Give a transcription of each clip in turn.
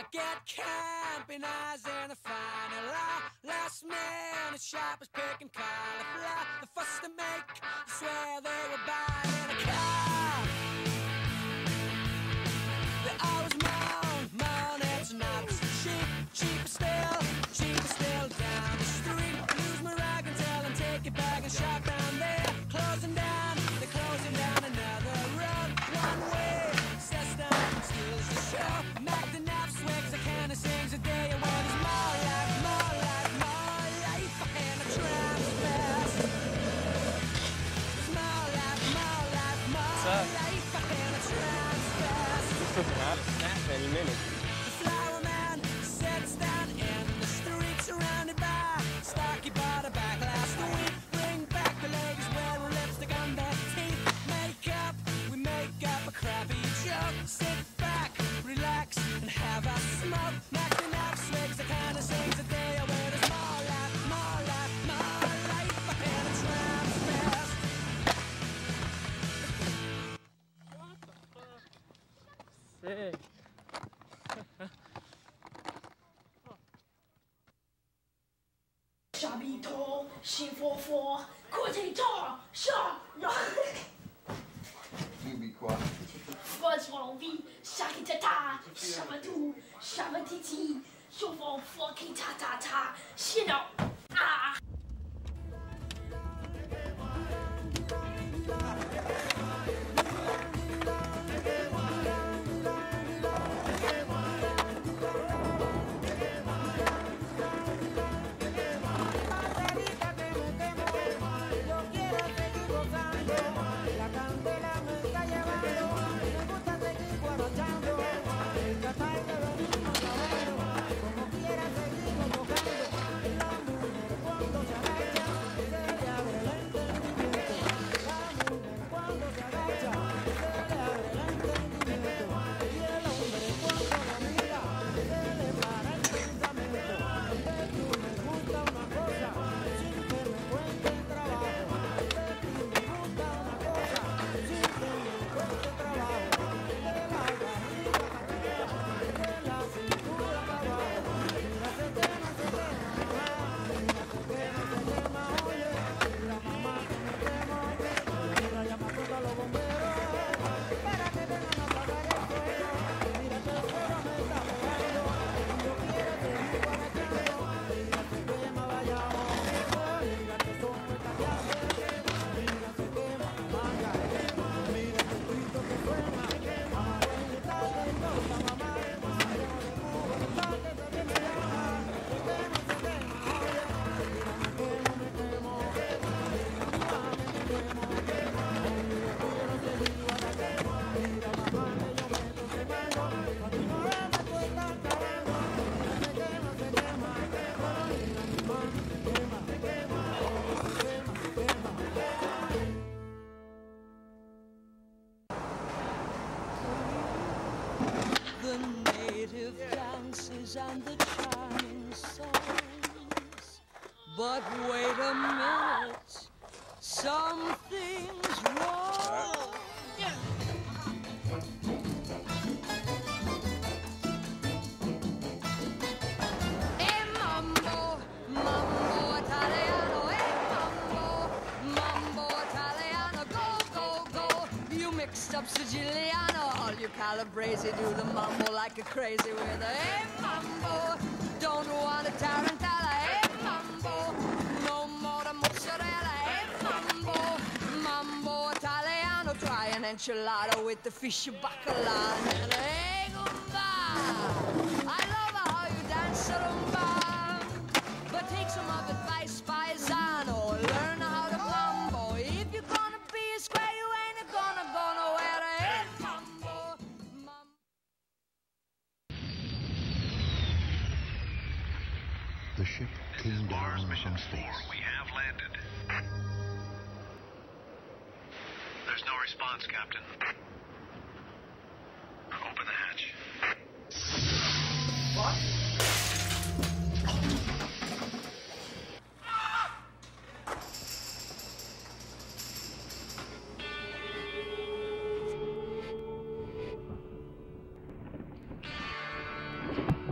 Get camping eyes in the final hour. Last minute shoppers picking cauliflower. The first to make, I swear they were buying a car. They always moan, it's not so cheap. Cheaper still down the street. Lose my rag and tell them take it back and shop down there. Closing down, they're closing down another road. One way, sets down and steals the show. Mac the nap swigs, I kind of sings a day when there's more life, and a tram's best. There's more life, and a tram's best. Snap any minute. The flower man sits down in the street surrounded by stocky butter back last week. Bring back the ladies wearing lipstick on their teeth. We make up a crappy joke. Sit back, relax, and have a smoke. Mac the nap swigs, the kind of sings a day where there's more life, and a tram's best. Sick. 下笔头，心佛佛，苦情长，下来。 You be quiet. What's wrong with Shaki Tata, Shabatu, Shabatiti, so for fucking ta, you know, ah. The native dances and the charming songs. But wait a minute, something's wrong. Hey mambo, mambo Italiano, hey mambo Italiano, go. You mixed up Siciliano, all you Calabrese do the mambo like a crazy with a hey mambo. Don't want a tarantella, hey mambo. No more the mozzarella, hey mambo. Mambo Italiano, try an enchilada with the fish bacala and hey gumba. I love how you dance rumba, but take some of advice, paisano. Learn how to mambo. If you're gonna be a square, you ain't gonna go nowhere. Hey mambo. The ship came down Mars Mission from 4, space. we have landed. There's no response, Captain. Open the hatch. Ah!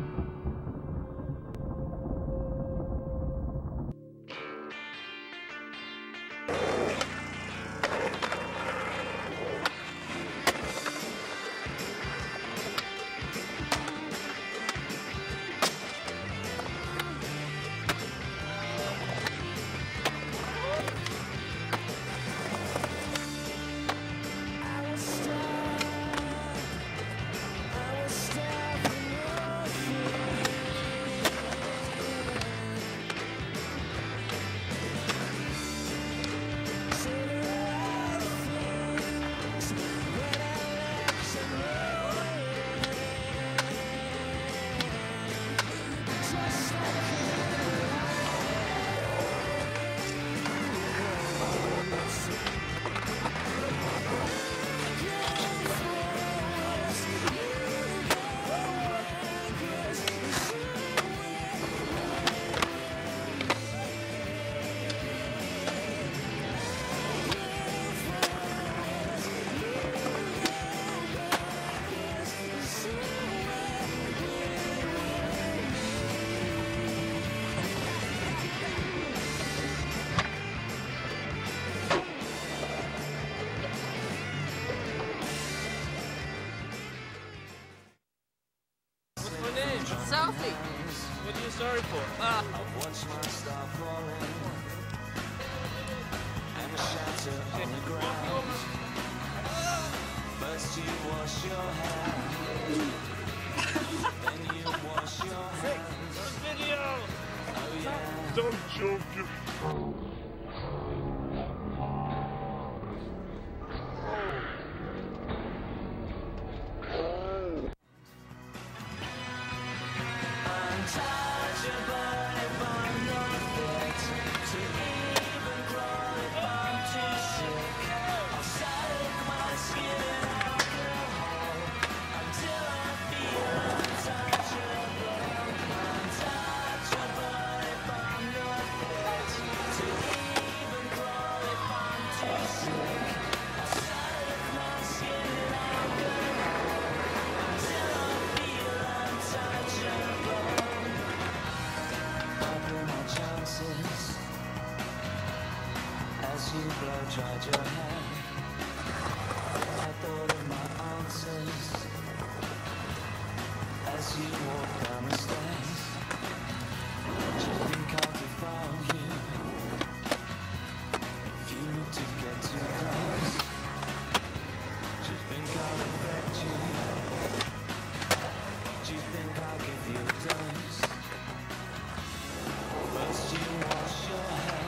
selfie. What are you sorry for? First you wash your hands, then you wash your hands. Video! Oh yeah. Don't choke you. As you blow-dried your hair, I thought of my answers. As you walk down the stairs, just think how to find you. If you need to get too close, just think I'll affect you. Do you think I'll give you a dose? First you wash your hair,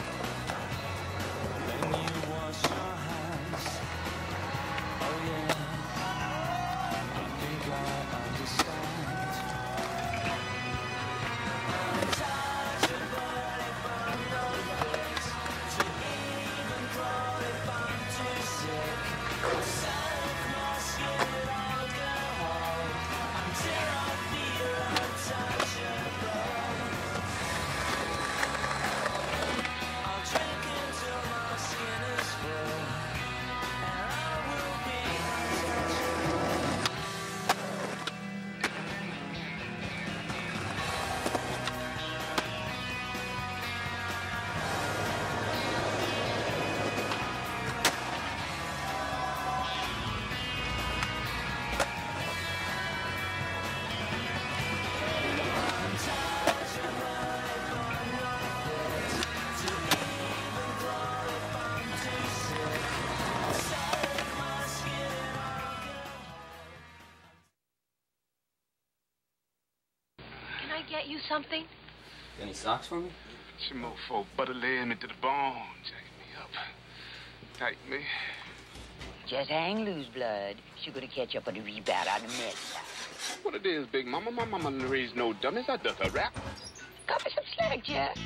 then you wash your hands. Oh yeah, I think I understand. Untouchable if I'm not fit to even crawl if I'm too sick. Soak my skin in alcohol until I feel untouchable. I'll drink until my skin is full, and I will be untouchable. Can I get you something? Any socks for me? Some mofo butter laying me to the bone, jacking me up. Tighten me. Just hang loose, blood. She gonna catch up on the rebound on the mess. What it is, Big Mama? My mama didn't raise no dummies. I does a rap. Cut me some slack, Jack.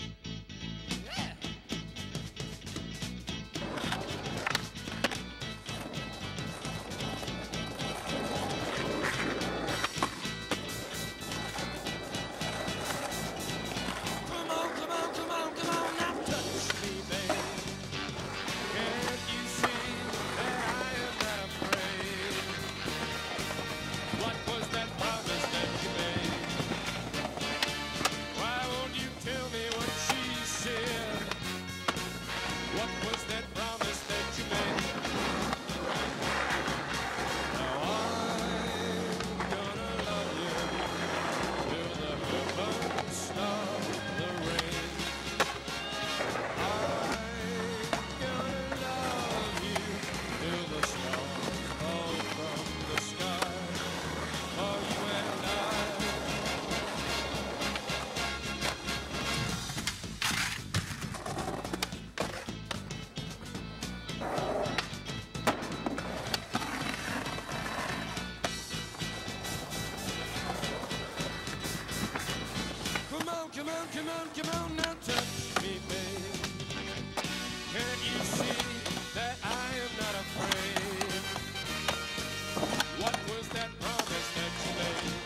Come on, now touch me, babe. Can't you see that I am not afraid? What was that promise that you made?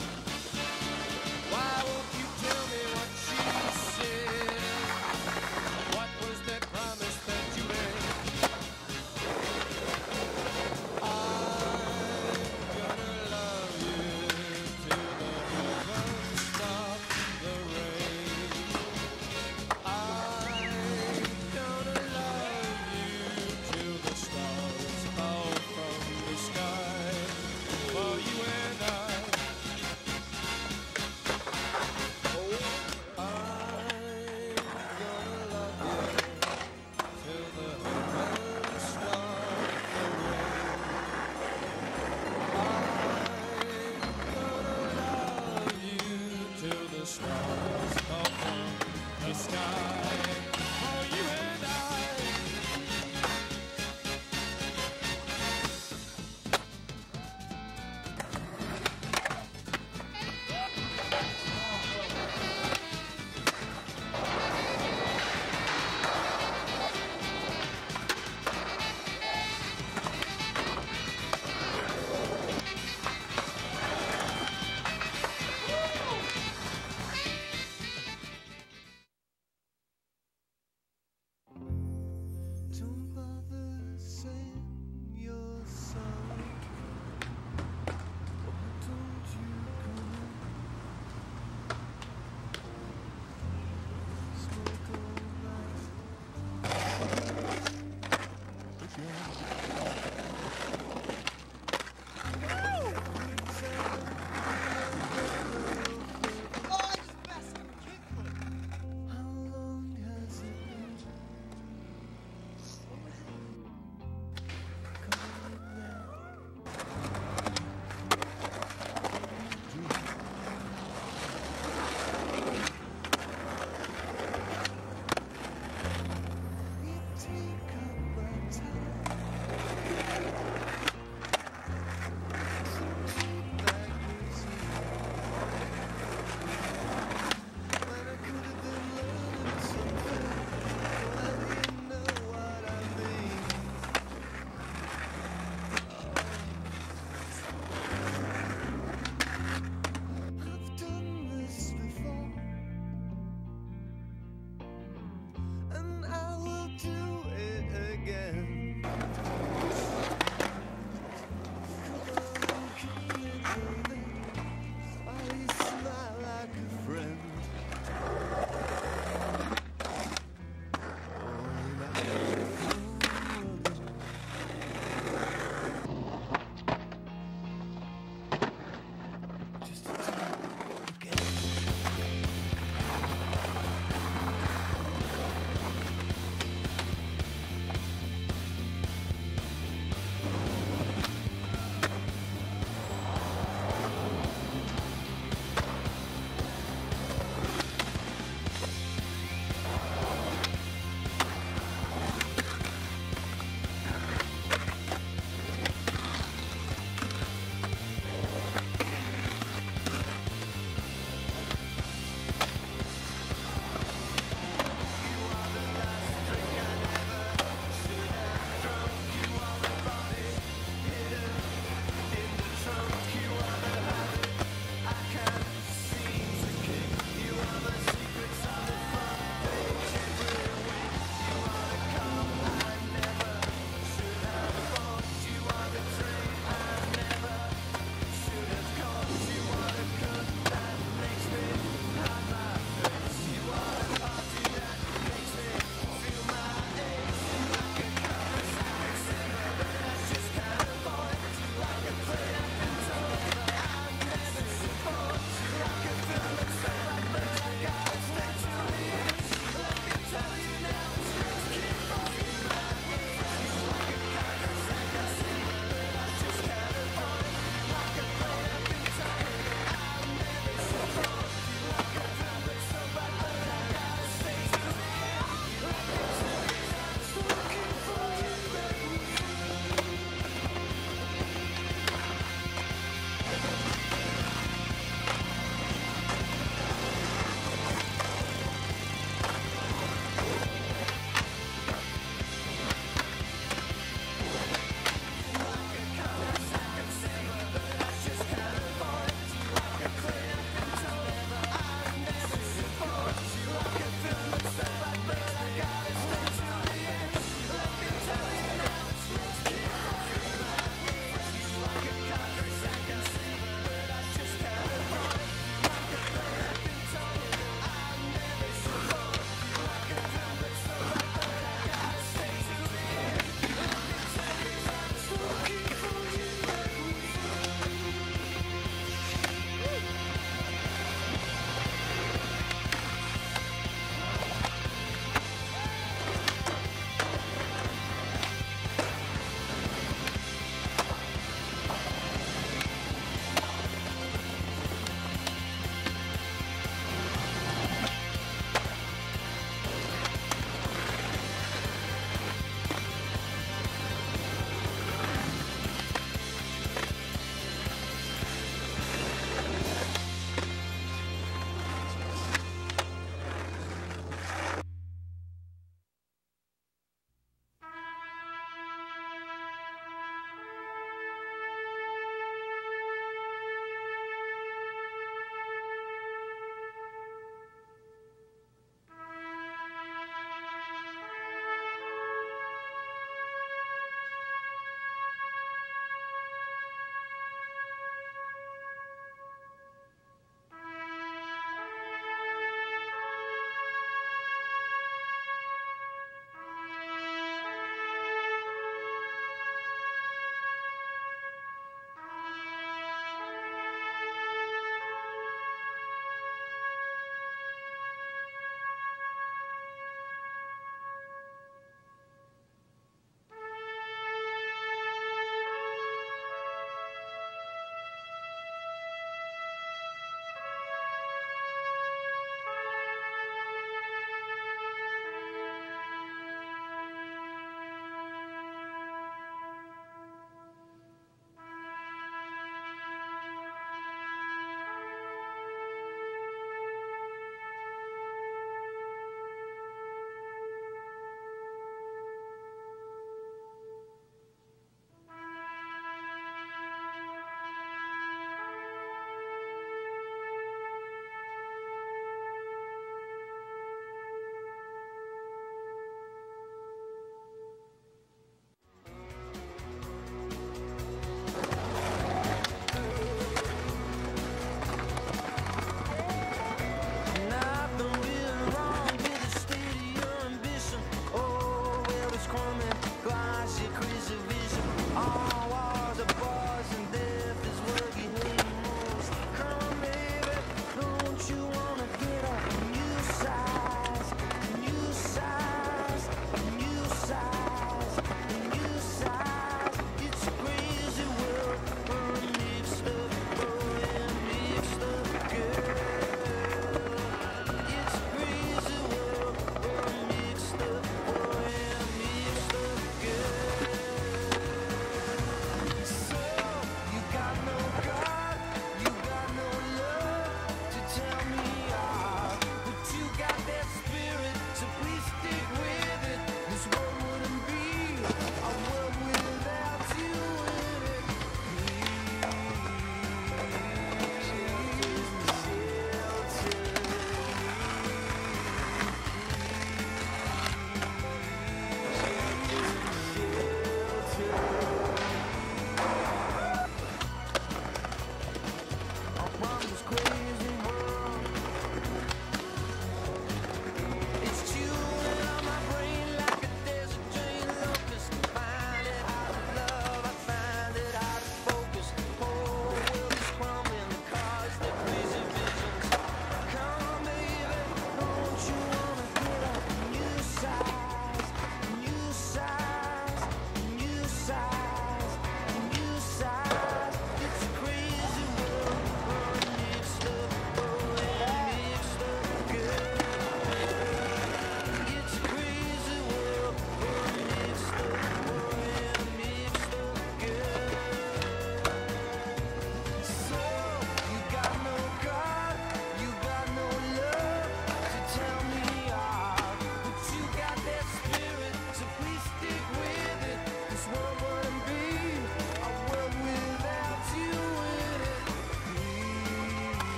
Why won't you tell me what she said? What was that promise that you made? I'm gonna love you till the heavens stop the rain. I'm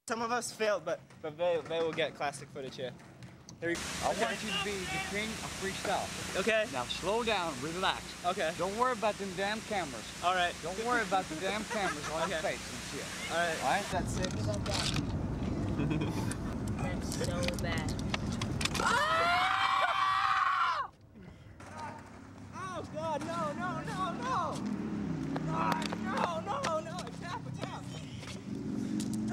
Some of us failed, but they will get classic footage here. Here we go. I want you to be the king of freestyle. Okay. Now slow down, relax. Okay. Don't worry about them damn cameras. All right. Don't worry about the damn cameras on your face and shit. All right. All right. That's it. That's so bad. Oh God, no. God, no. Tap. No!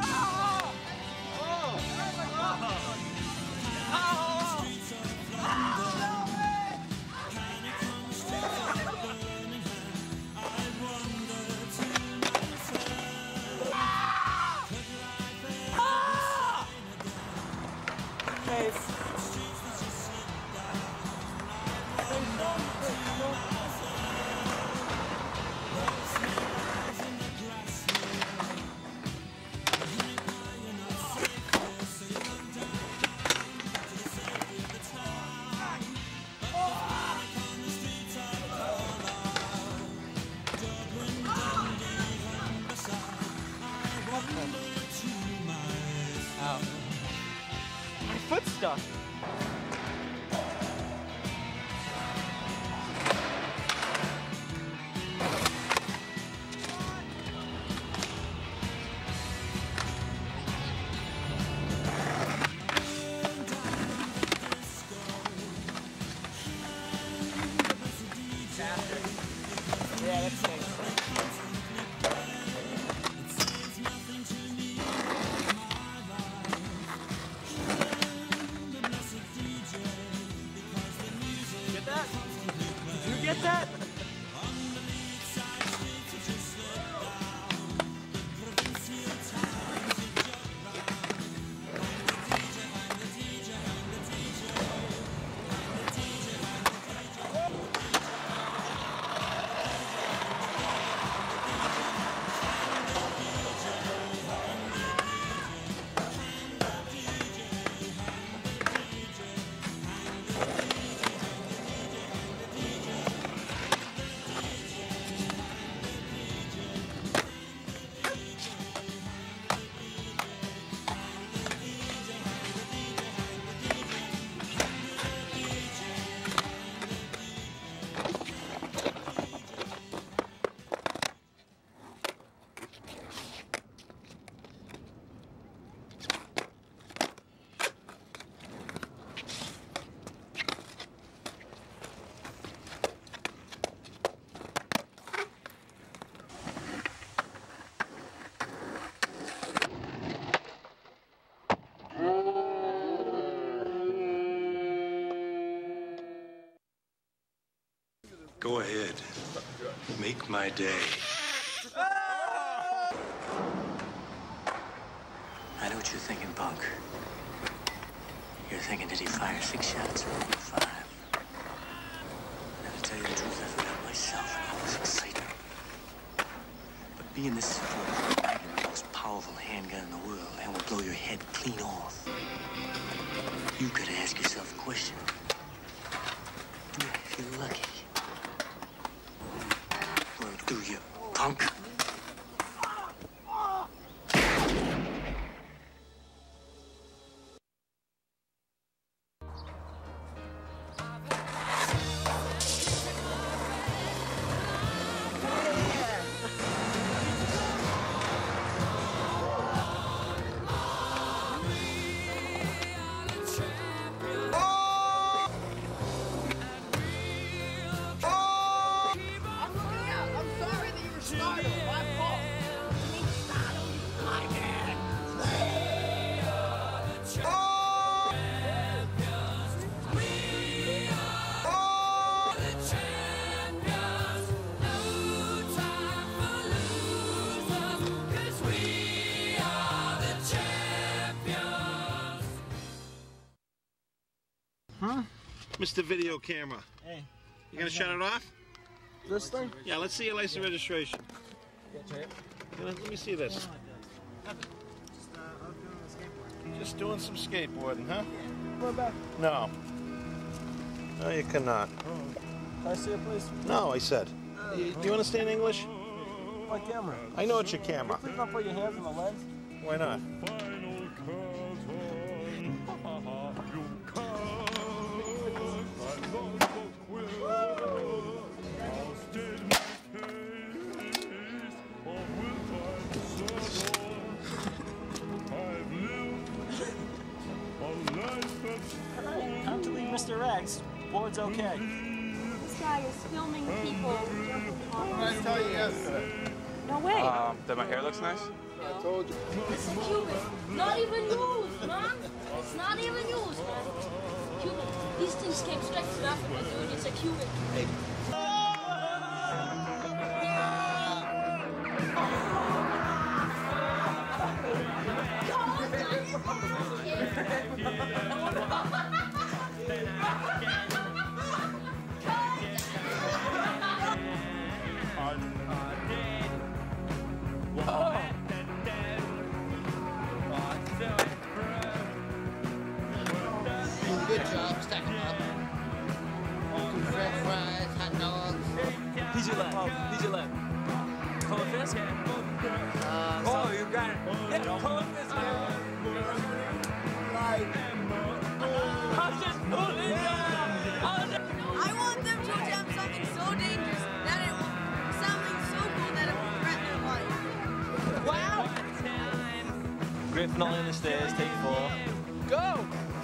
My foot's stuck. Yeah, that's nice. Get that? Go ahead. Make my day. I know what you're thinking, punk. You're thinking, did he fire 6 shots or only 5? Now, to tell you the truth, I forgot myself and all this excitement. But being this support, I can the most powerful handgun in the world and will blow your head clean off. You gotta ask yourself a question. Do I feel lucky? Or do you, punk? Huh? Mr. Video Camera. Hey. You gonna shut it off? This thing? Yeah, let's see your license registration. Get it. Let me see this. Just doing some skateboarding, huh? Go back. No. No, you cannot. Can I see it, please? No, I said. Do you understand English? My camera. I know it's your camera. Please not put your hands on the lens. Why not? Time to leave Mr. X. Board's okay. This guy is filming people jumping off. I tell you yesterday. No way. That my hair looks nice? I told you. It's a Cuban. Not even used, man. It's not even used, man. Cuban. These things came straight from Africa, dude. It's a Cuban. Hey. Good job, stack them up. Some french fries, hot dogs. He's your left. He's your left. Cold fist? Oh, you got it. Yeah, cold fist. I'm just pulling down. I want them to attempt something so dangerous that it will something so cool that it will threaten their life. Wow! Griff not in the stairs, take 4. Go!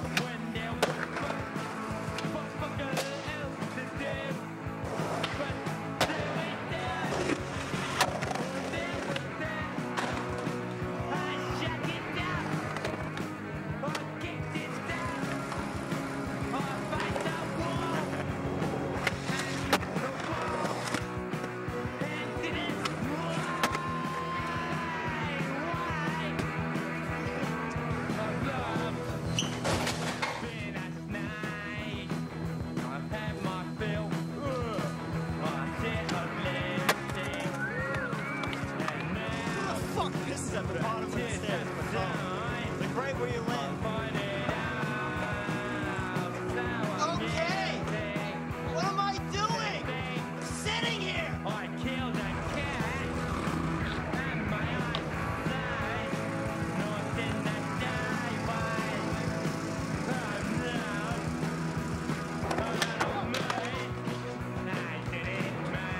At the bottom of the stairs. The grave where you land. Okay! What am I doing? I'm sitting here! I killed a cat, and my eyes died. Nothing that died by. I did it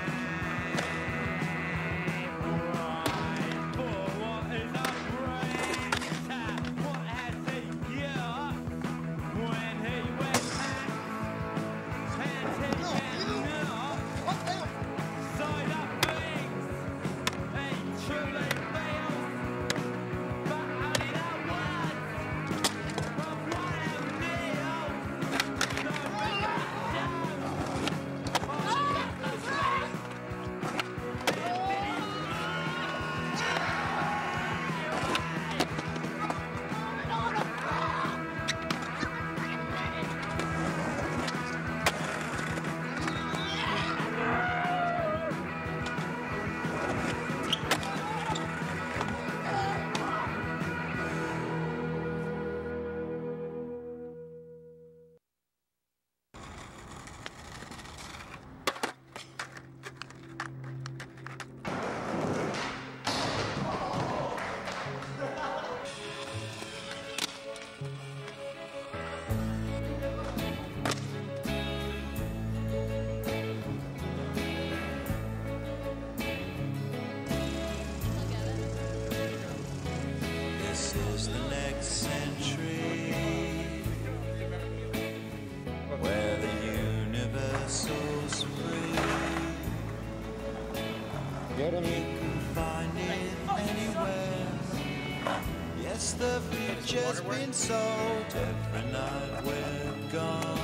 Get him. You can find it anywhere. Yes, the future's been sold every night we're gone.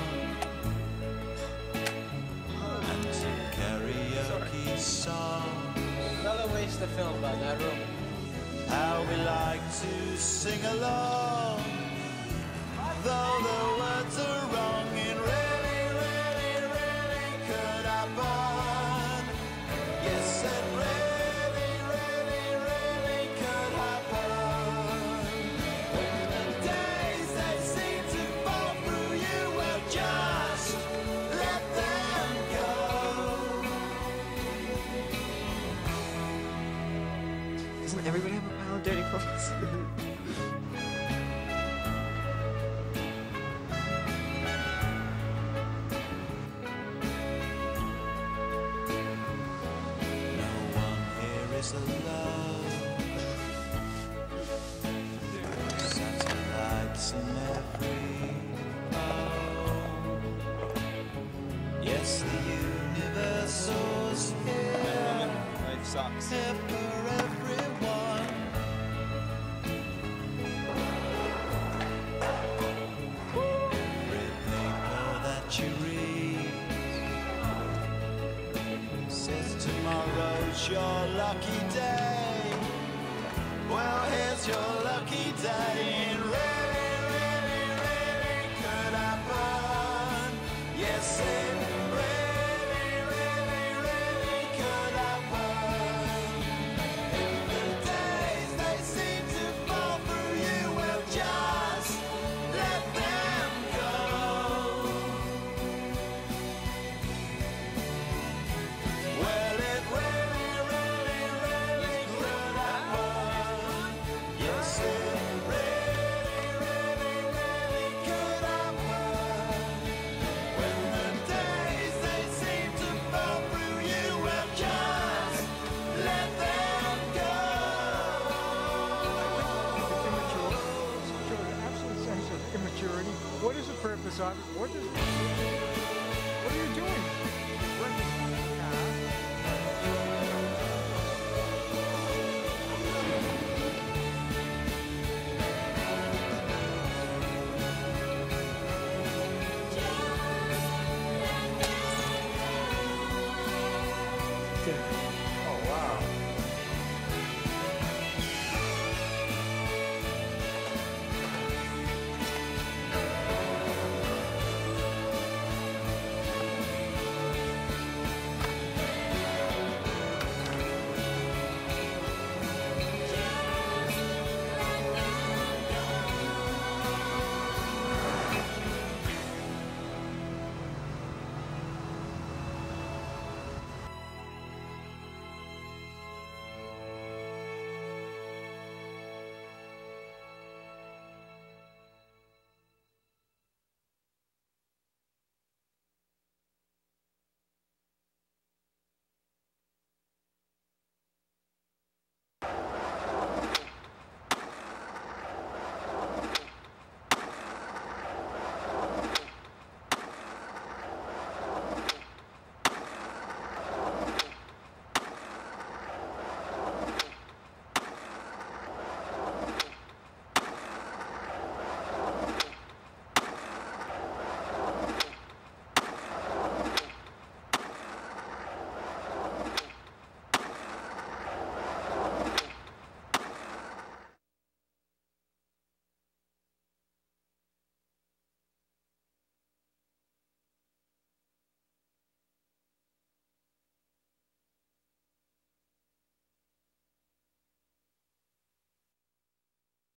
And some karaoke songs. Another waste of film by that room. How we like to sing along, though the words are wrong. It really, really, really could happen. Yes, it really, really, really could happen. When the days they seem to fall through you, well, just let them go. Doesn't everybody have a pile of dirty clothes? songs. Is alone. Satellites in every home. Yes, the universe soars here. Here for everyone. Every paper that you read says tomorrow's your lucky day. Well, here's your lucky day. It really, really, really could happen. Yes, it really, really, really could happen. If the days they seem to fall through you, well, just let them go. Well, it really, really, really could happen. Yes, it really, really, really could happen. When the days they seem to fall through you, well, just let them go. Shows an absolute sense of immaturity. What is the purpose of it? What are you doing?